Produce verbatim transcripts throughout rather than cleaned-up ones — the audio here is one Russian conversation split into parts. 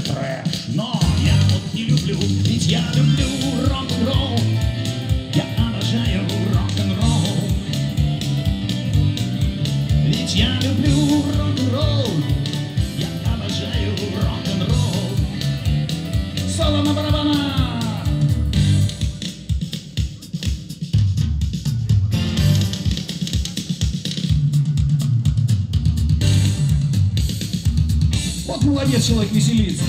трэш. Но я вот не люблю, ведь я люблю рок-н-ролл. Я обожаю рок-н-ролл. Ведь я люблю рок-н-ролл. Я обожаю рок-н-ролл. Соло на барабанах. Вот молодец, человек веселится.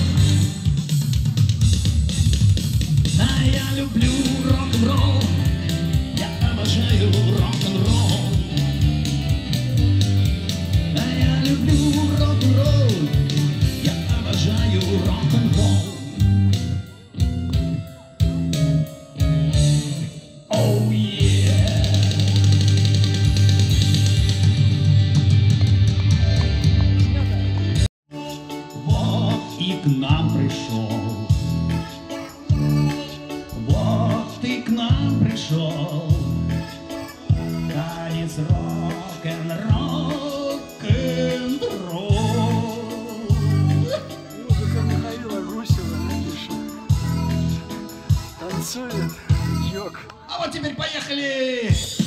А я люблю рок-н-ролл. Я обожаю рок-н-ролл. А я люблю рок-н-ролл. Я обожаю рок-н-ролл. Oh yeah. Вот и к нам пришел. Вот и к нам пришел. Танец рок-н-ролл, рок-н-ролл. Музыка Михаила Гусева, видишь? Танцует йог. А вот теперь поехали!